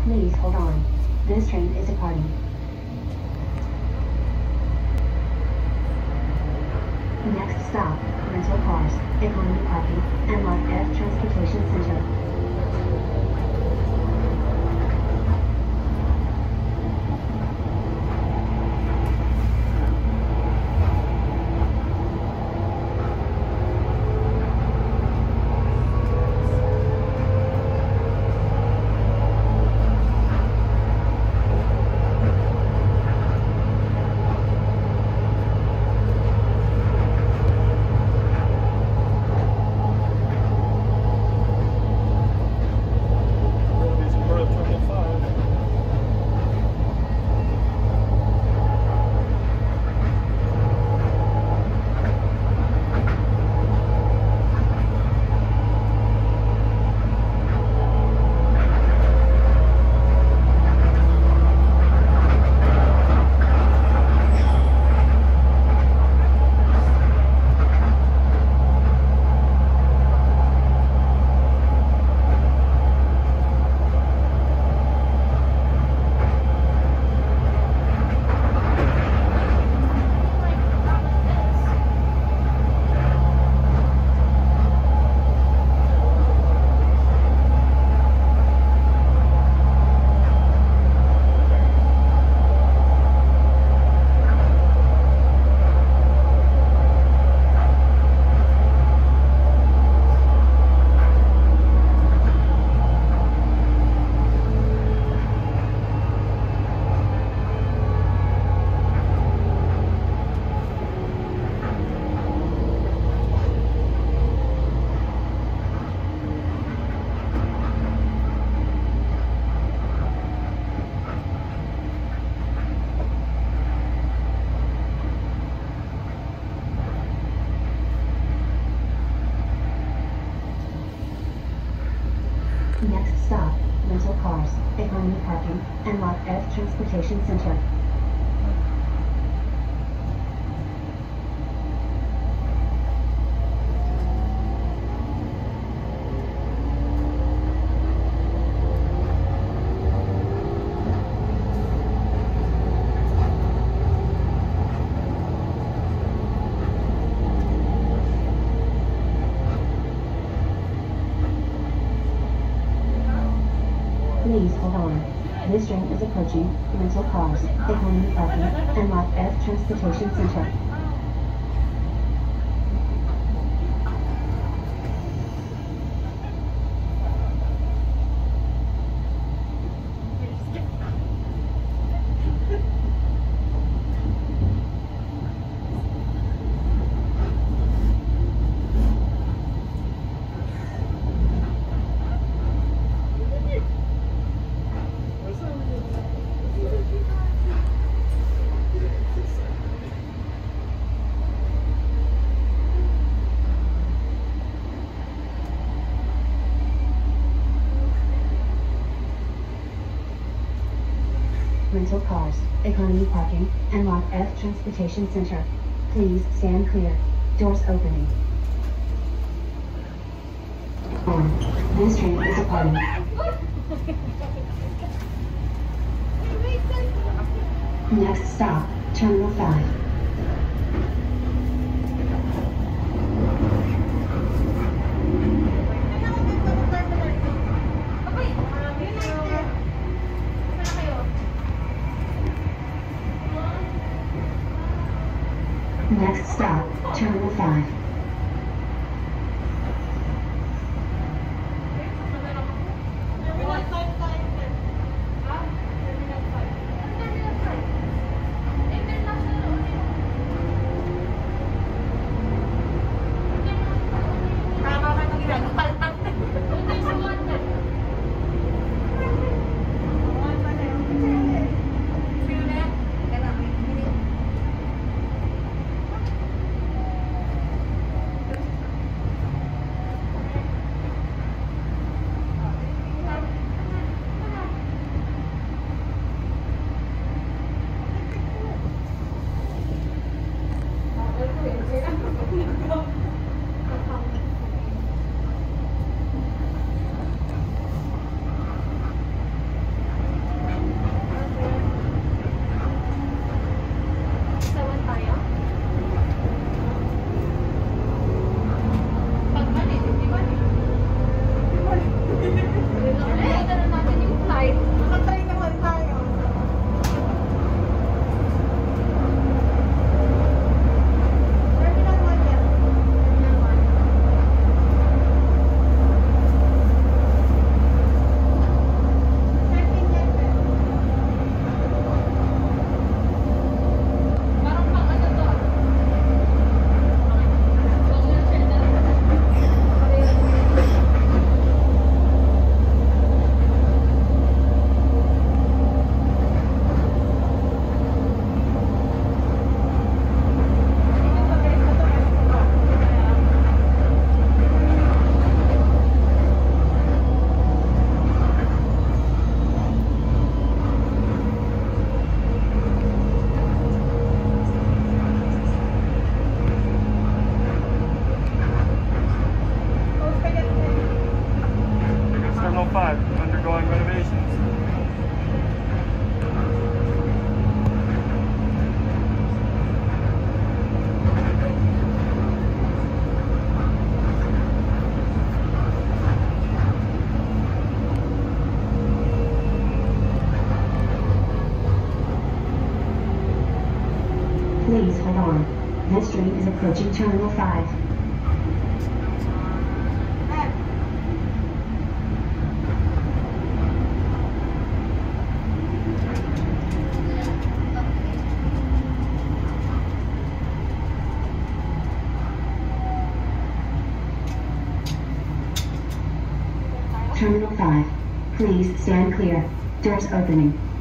Please hold on. This train is departing. Next stop, rental cars, economy parking, and Lot F Transportation Center. Next stop, rental cars, economy parking, and Lot F Transportation Center. Please hold on. This train is approaching rental cars, economy parking, and Lot F Transportation Center. Rental cars, economy parking, and Lot F Transportation Center. Please stand clear. Doors opening. This train is departing. Next stop, Terminal 5. Next stop, Terminal 5. train is approaching Terminal 5. Terminal 5. Please stand clear. Doors opening.